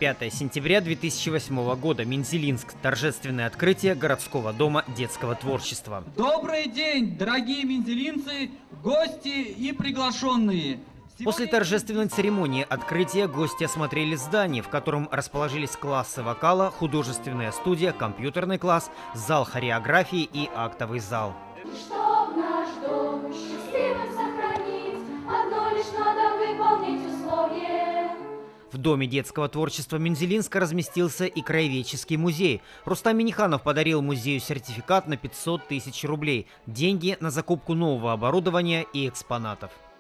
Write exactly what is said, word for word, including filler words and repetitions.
пятое сентября две тысячи восьмого года. Мензелинск. Торжественное открытие городского дома детского творчества. Добрый день, дорогие мензелинцы, гости и приглашенные. После торжественной церемонии открытия гости осмотрели здание, в котором расположились классы вокала, художественная студия, компьютерный класс, зал хореографии и актовый зал. Чтоб наш дом счастливым сохранить, одно лишь надо выполнить условие. В Доме детского творчества Мензелинска разместился и краеведческий музей. Рустам Минниханов подарил музею сертификат на пятьсот тысяч рублей. Деньги на закупку нового оборудования и экспонатов.